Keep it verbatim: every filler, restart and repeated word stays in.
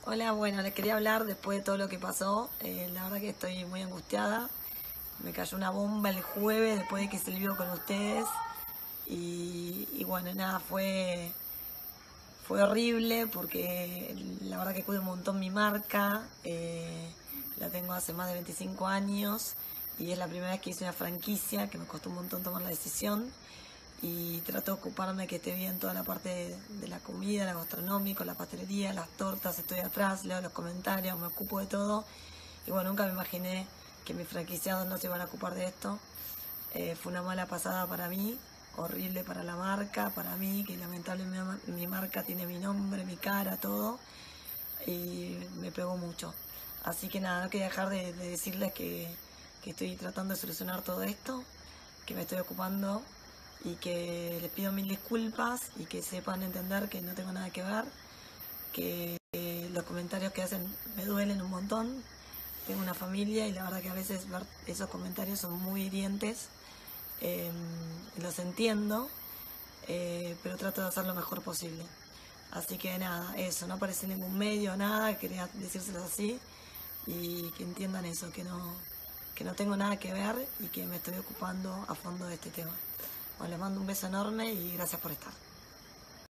Hola, bueno, les quería hablar después de todo lo que pasó. Eh, la verdad que estoy muy angustiada. Me cayó una bomba el jueves después de que se vivo con ustedes. Y, y bueno, nada, fue, fue horrible porque la verdad que cuido un montón mi marca. Eh, la tengo hace más de veinticinco años y es la primera vez que hice una franquicia, que me costó un montón tomar la decisión. Y trato de ocuparme que esté bien toda la parte de, de la comida, la gastronómica, la pastelería, las tortas, estoy atrás, leo los comentarios, me ocupo de todo. Y bueno, nunca me imaginé que mis franquiciados no se iban a ocupar de esto. Eh, fue una mala pasada para mí, horrible para la marca, para mí, que lamentablemente mi marca tiene mi nombre, mi cara, todo. Y me pegó mucho. Así que nada, no quería dejar de, de decirles que, que estoy tratando de solucionar todo esto, que me estoy ocupando y que les pido mil disculpas y que sepan entender que no tengo nada que ver, que eh, los comentarios que hacen me duelen un montón. Tengo una familia y la verdad que a veces ver esos comentarios son muy hirientes. Eh, los entiendo, eh, pero trato de hacer lo mejor posible. Así que nada, eso, no aparece en ningún medio, nada, quería decírselos así y que entiendan eso, que no, que no tengo nada que ver y que me estoy ocupando a fondo de este tema. Bueno, les mando un beso enorme y gracias por estar.